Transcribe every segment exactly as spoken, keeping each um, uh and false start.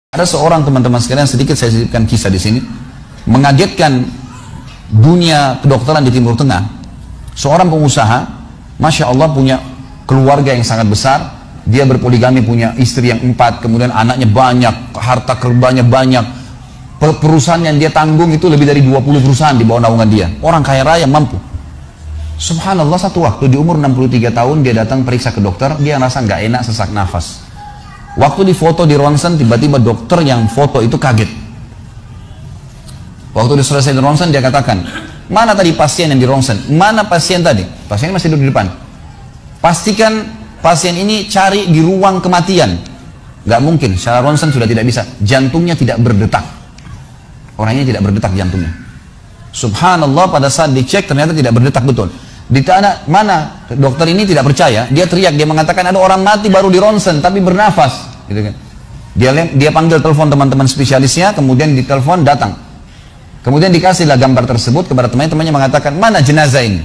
Ada seorang teman-teman sekalian, sedikit saya sisipkan kisah di sini, mengagetkan dunia kedokteran di Timur Tengah. Seorang pengusaha, masya Allah, punya keluarga yang sangat besar. Dia berpoligami, punya istri yang empat, kemudian anaknya banyak, harta kerbanya banyak. Perusahaan yang dia tanggung itu lebih dari dua puluh perusahaan di bawah naungan dia. Orang kaya raya, mampu. Subhanallah, satu waktu di umur enam puluh tiga tahun dia datang periksa ke dokter, dia rasa nggak enak, sesak nafas. Waktu difoto di ronsen, tiba-tiba dokter yang foto itu kaget. Waktu dia selesai di ronsen, dia katakan, mana tadi pasien yang di ronsen? Mana pasien tadi? Pasien masih duduk di depan. Pastikan pasien ini cari di ruang kematian. Gak mungkin, secara ronsen sudah tidak bisa. Jantungnya tidak berdetak. Orangnya tidak berdetak jantungnya. Subhanallah, pada saat dicek ternyata tidak berdetak betul. Di tanah mana dokter ini tidak percaya, dia teriak, dia mengatakan ada orang mati baru di ronsen tapi bernafas, gitu kan. Dia dia panggil telepon teman-teman spesialisnya, kemudian ditelepon datang. Kemudian dikasihlah gambar tersebut kepada temannya, temannya mengatakan, mana jenazah ini?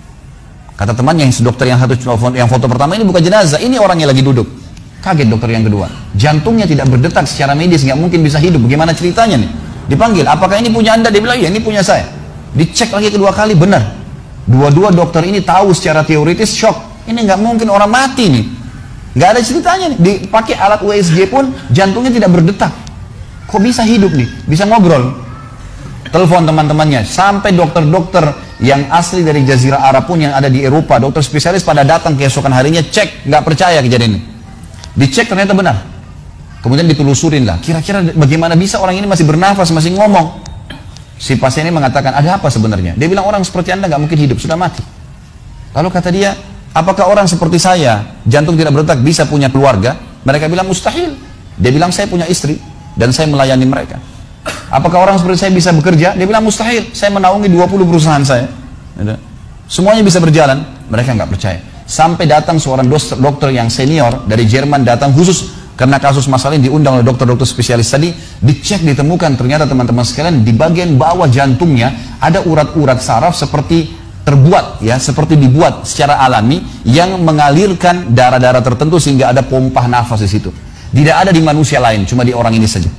Kata temannya yang dokter yang satu yang foto pertama, ini bukan jenazah, ini orangnya lagi duduk. Kaget dokter yang kedua, jantungnya tidak berdetak secara medis, nggak mungkin bisa hidup. Bagaimana ceritanya nih? Dipanggil, apakah ini punya anda? Dia bilang, iya ini punya saya. Dicek lagi kedua kali, benar. Dua-dua dokter ini tahu secara teoritis, shock. Ini nggak mungkin orang mati nih. Nggak ada ceritanya nih. Dipakai alat U S G pun jantungnya tidak berdetak. Kok bisa hidup nih? Bisa ngobrol. Telepon teman-temannya. Sampai dokter-dokter yang asli dari Jazirah Arab pun yang ada di Eropa, dokter spesialis pada datang keesokan harinya cek, nggak percaya kejadian ini. Dicek ternyata benar. Kemudian ditelusurin lah. Kira-kira bagaimana bisa orang ini masih bernafas, masih ngomong? Si pasien ini mengatakan, ada apa sebenarnya? Dia bilang, orang seperti anda nggak mungkin hidup, sudah mati. Lalu kata dia, apakah orang seperti saya, jantung tidak berdetak, bisa punya keluarga? Mereka bilang, mustahil. Dia bilang, saya punya istri, dan saya melayani mereka. Apakah orang seperti saya bisa bekerja? Dia bilang, mustahil. Saya menaungi dua puluh perusahaan saya. Semuanya bisa berjalan. Mereka nggak percaya. Sampai datang seorang dokter, dokter yang senior dari Jerman, datang khusus karena kasus masalah ini, diundang oleh dokter-dokter spesialis tadi, dicek, ditemukan ternyata teman-teman sekalian di bagian bawah jantungnya ada urat-urat saraf seperti terbuat ya, seperti dibuat secara alami yang mengalirkan darah-darah tertentu sehingga ada pompa nafas di situ. Tidak ada di manusia lain, cuma di orang ini saja.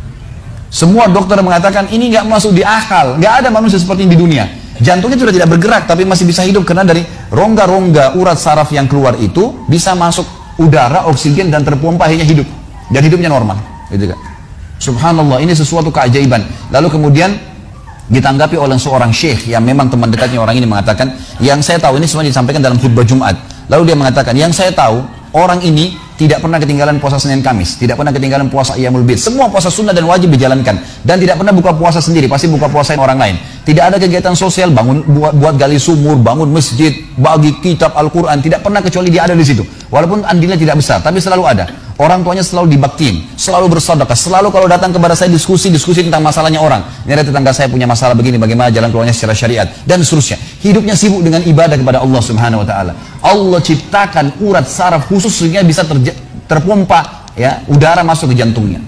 Semua dokter mengatakan ini nggak masuk di akal, nggak ada manusia seperti ini di dunia. Jantungnya sudah tidak bergerak tapi masih bisa hidup karena dari rongga-rongga urat saraf yang keluar itu bisa masuk udara, oksigen, dan terpompa, akhirnya hidup dan hidupnya normal, gitu kan. Subhanallah, ini sesuatu keajaiban. Lalu kemudian ditanggapi oleh seorang syekh yang memang teman dekatnya orang ini, mengatakan, yang saya tahu, ini semua disampaikan dalam khutbah Jumat. Lalu dia mengatakan, yang saya tahu, orang ini tidak pernah ketinggalan puasa Senin Kamis, tidak pernah ketinggalan puasa Iyamul Bid, semua puasa sunnah dan wajib dijalankan, dan tidak pernah buka puasa sendiri, pasti buka puasain orang lain. Tidak ada kegiatan sosial, bangun buat, buat gali sumur, bangun masjid, bagi kitab Al-Quran, tidak pernah kecuali dia ada di situ. Walaupun andilnya tidak besar, tapi selalu ada. Orang tuanya selalu dibaktiin, selalu bersedekah, selalu kalau datang kepada saya diskusi-diskusi tentang masalahnya orang. Ini ada tetangga saya punya masalah begini, bagaimana jalan keluarnya secara syariat, dan seterusnya. Hidupnya sibuk dengan ibadah kepada Allah Subhanahu Wa Taala. Allah ciptakan urat saraf khusus sehingga bisa terja terpompa ya, udara masuk ke jantungnya.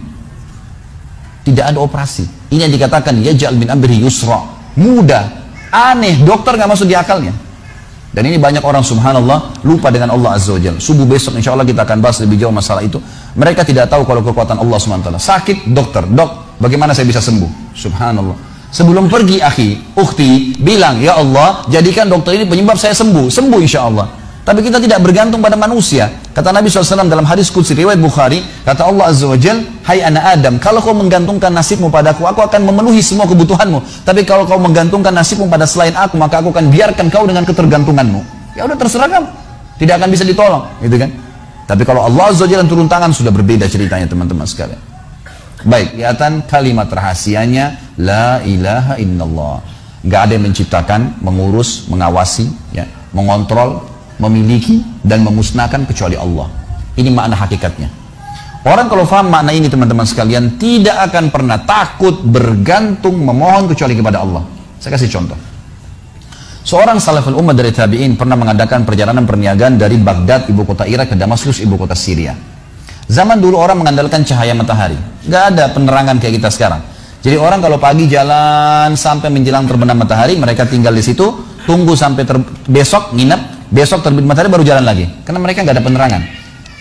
Tidak ada operasi. Ini yang dikatakan yaj'al min amri yusra, mudah, aneh, dokter nggak masuk di akalnya. Dan ini banyak orang subhanallah lupa dengan Allah Azza wa Jalla. Subuh besok insya Allah kita akan bahas lebih jauh masalah itu. Mereka tidak tahu kalau kekuatan Allah subhanahu wa taala. Sakit, dokter, dok, bagaimana saya bisa sembuh? Subhanallah. Sebelum pergi akhi, ukhti, bilang, ya Allah, jadikan dokter ini penyebab saya sembuh. Sembuh insya Allah. Tapi kita tidak bergantung pada manusia. Kata Nabi shallallahu alaihi wasallam dalam hadis qudsi riwayat Bukhari, kata Allah Azza wa Jal, hai anak Adam, kalau kau menggantungkan nasibmu padaku, aku akan memenuhi semua kebutuhanmu. Tapi kalau kau menggantungkan nasibmu pada selain aku, maka aku akan biarkan kau dengan ketergantunganmu. Ya udah, terserah kamu. Tidak akan bisa ditolong, gitu kan? Tapi kalau Allah Azza wa Jal turun tangan, sudah berbeda ceritanya teman-teman sekalian. Baik, kelihatan kalimat rahasianya la ilaha illallah. Gak ada yang menciptakan, mengurus, mengawasi, ya, mengontrol, memiliki dan memusnahkan kecuali Allah. Ini makna hakikatnya. Orang kalau faham makna ini teman-teman sekalian, tidak akan pernah takut, bergantung, memohon kecuali kepada Allah. Saya kasih contoh. Seorang salaful ummah dari tabi'in pernah mengadakan perjalanan perniagaan dari Baghdad, ibu kota Irak, ke Damaskus, ibu kota Syria. Zaman dulu orang mengandalkan cahaya matahari, gak ada penerangan kayak kita sekarang. Jadi orang kalau pagi jalan sampai menjelang terbenam matahari, mereka tinggal di situ, tunggu sampai besok, nginep, besok terbit matahari baru jalan lagi, karena mereka nggak ada penerangan.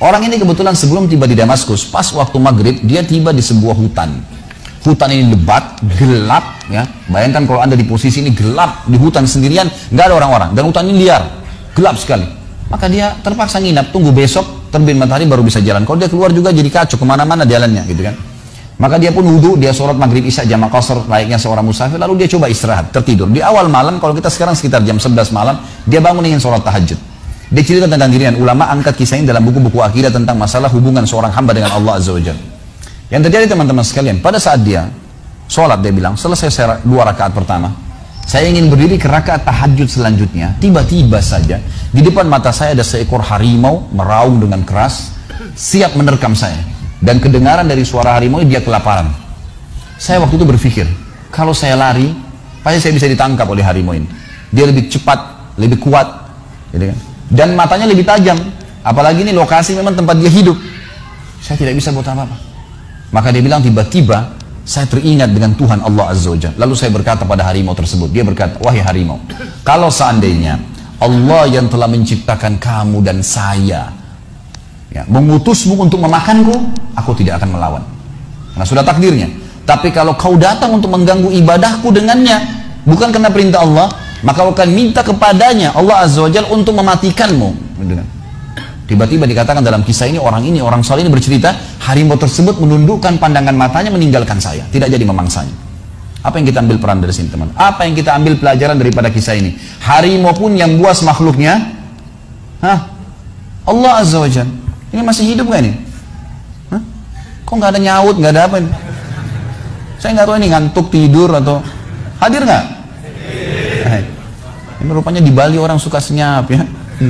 Orang ini kebetulan sebelum tiba di Damaskus, pas waktu maghrib, dia tiba di sebuah hutan. Hutan ini lebat, gelap, ya. Bayangkan kalau anda di posisi ini gelap, di hutan sendirian, nggak ada orang-orang. Dan hutan ini liar, gelap sekali. Maka dia terpaksa nginap, tunggu besok, terbit matahari baru bisa jalan. Kalau dia keluar juga jadi kacau, kemana-mana jalannya, gitu kan. Maka dia pun wudhu, dia sholat maghrib isya jamak qasar layaknya seorang musafir, lalu dia coba istirahat, tertidur. Di awal malam, kalau kita sekarang sekitar jam sebelas malam, dia bangun ingin sholat tahajud. Dia cerita tentang dirinya, ulama angkat kisah ini dalam buku-buku akidah tentang masalah hubungan seorang hamba dengan Allah Azza wa Jalla. Yang terjadi teman-teman sekalian, pada saat dia sholat, dia bilang, selesai saya dua rakaat pertama, saya ingin berdiri ke rakaat tahajud selanjutnya. Tiba-tiba saja, di depan mata saya ada seekor harimau meraung dengan keras, siap menerkam saya. Dan kedengaran dari suara harimau dia kelaparan. Saya waktu itu berpikir, kalau saya lari, pasti saya bisa ditangkap oleh harimau ini. Dia lebih cepat, lebih kuat, gitu kan? Dan matanya lebih tajam. Apalagi ini lokasi memang tempat dia hidup. Saya tidak bisa buat apa-apa. Maka dia bilang, tiba-tiba saya teringat dengan Tuhan Allah Azza wa Jalla. Lalu saya berkata pada harimau tersebut, dia berkata, wahai harimau, kalau seandainya Allah yang telah menciptakan kamu dan saya, ya, mengutusmu untuk memakanku, aku tidak akan melawan. Nah, sudah takdirnya. Tapi kalau kau datang untuk mengganggu ibadahku dengannya, bukan karena perintah Allah, maka kau akan minta kepadanya Allah Azza wa Jalla untuk mematikanmu. Tiba-tiba dikatakan dalam kisah ini, orang ini, orang saleh ini bercerita, harimau tersebut menundukkan pandangan matanya meninggalkan saya, tidak jadi memangsanya. Apa yang kita ambil peran dari sini, teman? Apa yang kita ambil pelajaran daripada kisah ini? Harimau pun yang buas makhluknya, hah? Allah Azza wa Jalla. Ini masih hidup gak ini? Hah? Kok nggak ada nyaut, nggak ada apa ini? Saya nggak tahu ini ngantuk, tidur, atau hadir nggak? Ini rupanya di Bali orang suka senyap, ya.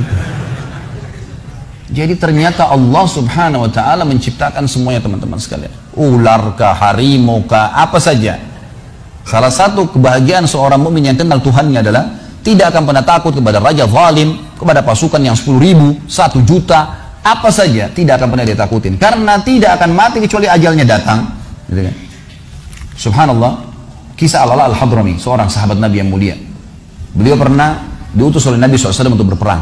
Jadi ternyata Allah Subhanahu wa Ta'ala menciptakan semuanya, teman-teman sekalian. Ular kah, harimau kah, apa saja. Salah satu kebahagiaan seorang mukmin yang kenal Tuhannya adalah tidak akan pernah takut kepada raja zalim, kepada pasukan yang sepuluh ribu, satu juta, apa saja tidak akan pernah ditakutin. Karena tidak akan mati kecuali ajalnya datang. Gitu kan? Subhanallah, kisah Al-Ala Al-Hadrami, seorang sahabat Nabi yang mulia. Beliau pernah diutus oleh Nabi shallallahu alaihi wasallam untuk berperang.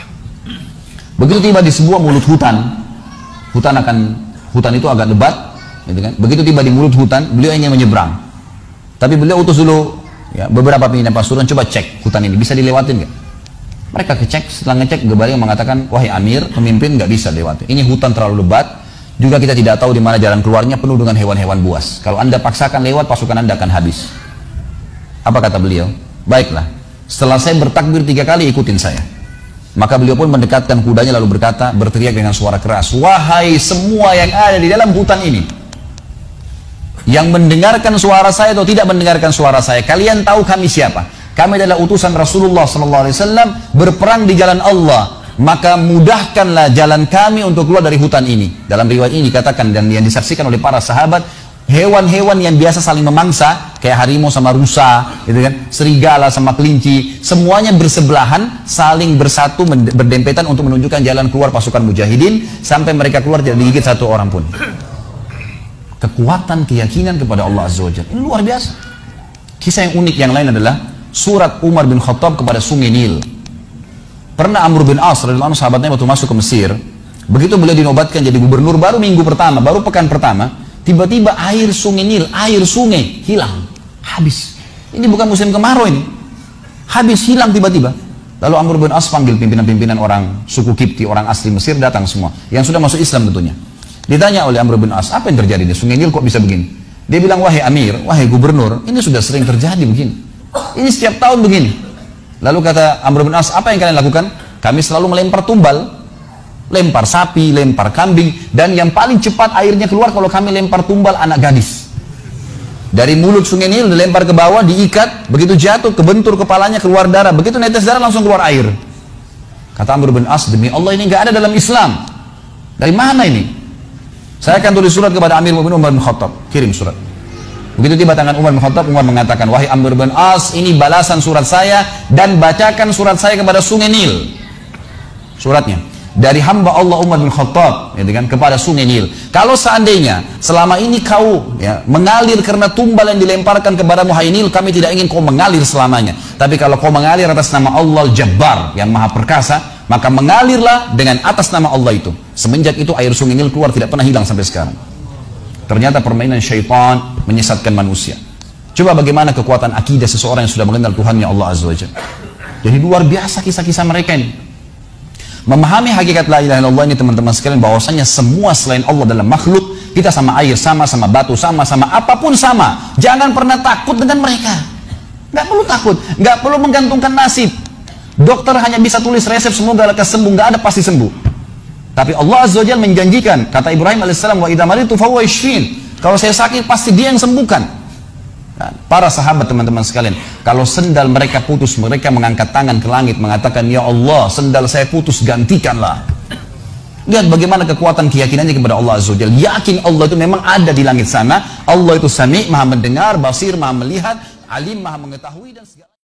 Begitu tiba di sebuah mulut hutan, hutan akan hutan itu agak lebat, gitu kan? Begitu tiba di mulut hutan, beliau ingin menyeberang. Tapi beliau utus dulu, ya, beberapa pimpinan pasukan, coba cek hutan ini bisa dilewatin nggak? Mereka kecek, setelah ngecek, Gebali mengatakan, wahai Amir, pemimpin nggak bisa lewati. Ini hutan terlalu lebat, juga kita tidak tahu di mana jalan keluarnya, penuh dengan hewan-hewan buas. Kalau anda paksakan lewat, pasukan anda akan habis. Apa kata beliau? Baiklah, setelah saya bertakbir tiga kali, ikutin saya. Maka beliau pun mendekatkan kudanya lalu berkata, berteriak dengan suara keras, wahai semua yang ada di dalam hutan ini, yang mendengarkan suara saya atau tidak mendengarkan suara saya, kalian tahu kami siapa? Kami adalah utusan Rasulullah sallallahu alaihi wasallam berperang di jalan Allah. Maka mudahkanlah jalan kami untuk keluar dari hutan ini. Dalam riwayat ini dikatakan dan yang disaksikan oleh para sahabat, hewan-hewan yang biasa saling memangsa, kayak harimau sama rusa, gitu kan, serigala sama kelinci, semuanya bersebelahan, saling bersatu, berdempetan untuk menunjukkan jalan keluar pasukan mujahidin, sampai mereka keluar tidak digigit satu orang pun. Kekuatan keyakinan kepada Allah Azza wa Jalla ini luar biasa. Kisah yang unik yang lain adalah surat Umar bin Khattab kepada Sungai Nil. Pernah Amr bin As radhiyallahu anhu, sahabatnya waktu masuk ke Mesir, begitu beliau dinobatkan jadi gubernur, baru minggu pertama, baru pekan pertama, tiba-tiba air Sungai Nil, air sungai hilang, habis. Ini bukan musim kemarau ini, habis, hilang tiba-tiba. Lalu Amr bin As panggil pimpinan-pimpinan orang suku Kipti, orang asli Mesir, datang semua, yang sudah masuk Islam tentunya. Ditanya oleh Amr bin As, apa yang terjadi di Sungai Nil kok bisa begini? Dia bilang, wahai Amir, wahai gubernur, ini sudah sering terjadi begini. Ini setiap tahun begini. Lalu kata Amr bin As, apa yang kalian lakukan? Kami selalu melempar tumbal, lempar sapi, lempar kambing, dan yang paling cepat airnya keluar kalau kami lempar tumbal anak gadis. Dari mulut Sungai Nil dilempar ke bawah, diikat, begitu jatuh, kebentur kepalanya, keluar darah, begitu netes darah langsung keluar air. Kata Amr bin As, demi Allah ini nggak ada dalam Islam. Dari mana ini? Saya akan tulis surat kepada Amir Mu'minin Umar bin Khattab, kirim surat. Begitu tiba tangan Umar bin Khattab, Umar mengatakan, wahai Amr bin As, ini balasan surat saya, dan bacakan surat saya kepada Sungai Nil. Suratnya dari hamba Allah Umar bin Khattab, ya, kan, kepada Sungai Nil. Kalau seandainya selama ini kau, ya, mengalir karena tumbal yang dilemparkan kepadamu, hai Nil, kami tidak ingin kau mengalir selamanya. Tapi kalau kau mengalir atas nama Allah Jabbar yang Maha Perkasa, maka mengalirlah dengan atas nama Allah itu. Semenjak itu air sungai Nil keluar, tidak pernah hilang sampai sekarang. Ternyata permainan syaitan menyesatkan manusia. Coba bagaimana kekuatan akidah seseorang yang sudah mengenal Tuhannya Allah Azza wa Jalla. Jadi luar biasa kisah-kisah mereka ini. Memahami hakikat la ilaha illallah ini teman-teman sekalian, bahwasanya semua selain Allah dalam makhluk, kita sama air, sama, sama batu, sama, sama apapun sama. Jangan pernah takut dengan mereka. Gak perlu takut, gak perlu menggantungkan nasib. Dokter hanya bisa tulis resep semoga lekas sembuh, gak ada pasti sembuh. Tapi Allah Azza wa Jalla menjanjikan, kata Ibrahim alaihissalam, wa idza maritu fa huwa yashfin. Kalau saya sakit pasti dia yang sembuhkan. Nah, para sahabat teman-teman sekalian, kalau sendal mereka putus, mereka mengangkat tangan ke langit mengatakan, ya Allah, sendal saya putus, gantikanlah. Lihat bagaimana kekuatan keyakinannya kepada Allah Azza wa Jalla. Yakin Allah itu memang ada di langit sana. Allah itu Sami', maha mendengar, basir, maha melihat, alim, maha mengetahui dan segala